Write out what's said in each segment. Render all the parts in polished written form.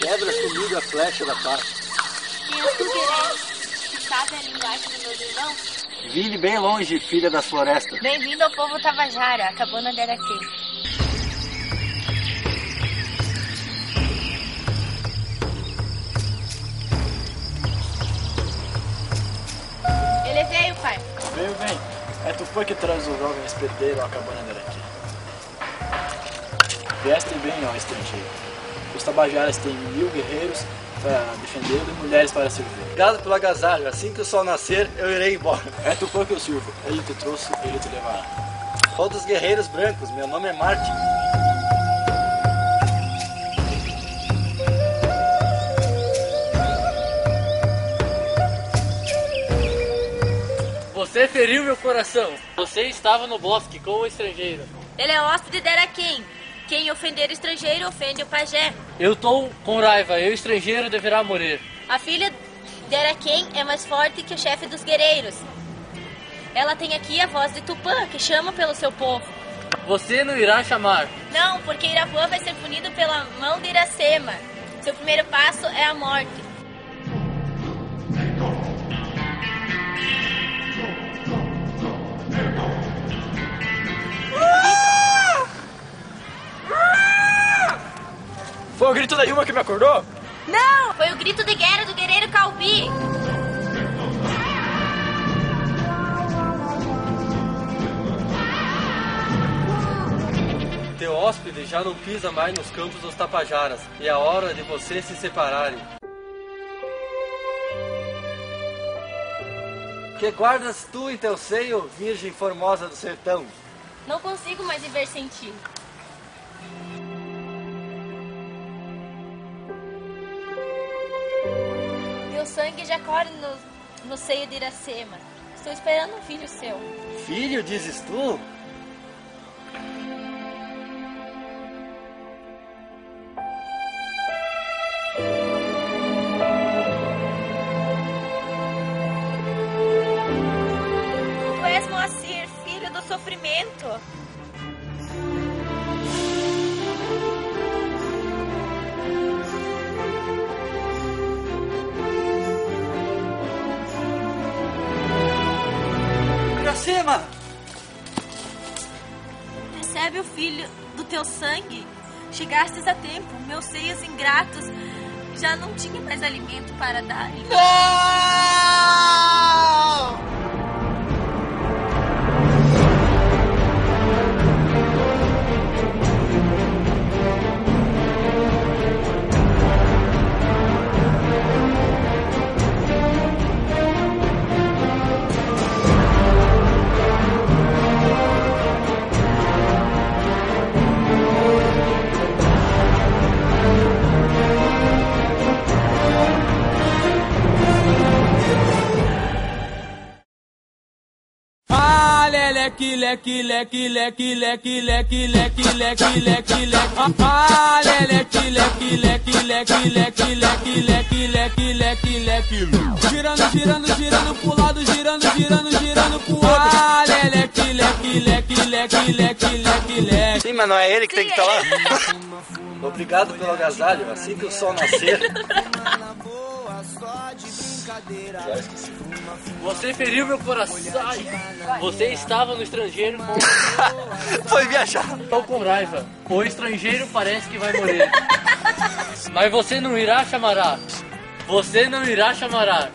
Quebra comigo a flecha da paz. Quem és tu, guerreiro? Que sabe a linguagem dos meus irmãos? Vinde bem longe, filha das florestas. Bem-vindo ao povo Tabajara, a cabana de Araquém. Ele veio, pai. Veio, vem. É tu foi que traz o jovem hospedeiro à cabana de Araquém. Vieste bem, ó estrangeiro. Os Tabajaras têm 1000 guerreiros para defendê-lo e mulheres para servir. Obrigado pelo agasalho. Assim que o sol nascer, eu irei embora. É tu foi que eu sirvo. Ele te trouxe, ele te levará. Todos guerreiros brancos. Meu nome é Marte. Você feriu meu coração. Você estava no bosque com o estrangeiro. Ele é hóspede de Araquém. Quem ofender o estrangeiro, ofende o pajé. Eu tô com raiva. Eu, estrangeiro, deverá morrer. A filha de Araquém é mais forte que o chefe dos guerreiros. Ela tem aqui a voz de Tupã, que chama pelo seu povo. Você não irá chamar. Não, porque Irapuã vai ser punido pela mão de Iracema. Seu primeiro passo é a morte. Foi o grito da Ilma que me acordou? Não! Foi o grito de guerra do guerreiro Calbi. Teu hóspede já não pisa mais nos campos dos Tabajaras. E é a hora de vocês se separarem. Que guardas tu em teu seio, virgem formosa do sertão? Não consigo mais viver sem ti. Teu sangue já corre no seio de Iracema. Estou esperando um filho seu. Filho, dizes tu? Tu és Moacir, filho do sofrimento. Iracema! Recebe o filho do teu sangue. Chegastes a tempo. Meus seios ingratos já não tinha mais alimento para dar. Leque, leque, leque, leque, leque, leque, leque, leque, leque, leque. Ah, leque, leque, leque, leque, leque, leque, leque, leque, leque, leque. Girando, girando, girando pro lado, girando, girando, girando pro outro. Ah, leque, leque, leque, leque, leque, leque, leque. Sim, mas não é ele que tem que estar lá. Obrigado pelo agasalho. Assim que o sol nascer. Já esqueci. Você feriu meu coração. Você estava no estrangeiro com... Foi viajar. Estou com raiva. O estrangeiro parece que vai morrer. Mas você não irá chamará. Você não irá chamará.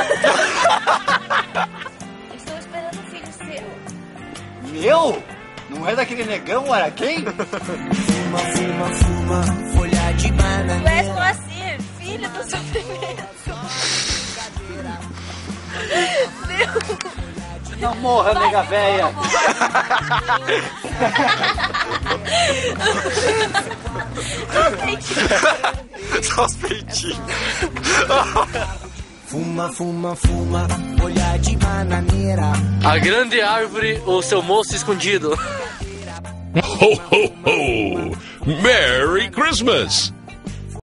Estou esperando um filho seu. Meu? Não é daquele negão Araquém? Fuma, fuma, fuma, folha de banana. Tu és Moacir, filho do sofrimento. Não morra, nega véia. Só os peitinhos. Fuma, fuma, fuma, folha de bananeira. A grande árvore, o seu moço escondido. Ho, ho, ho! Merry Christmas!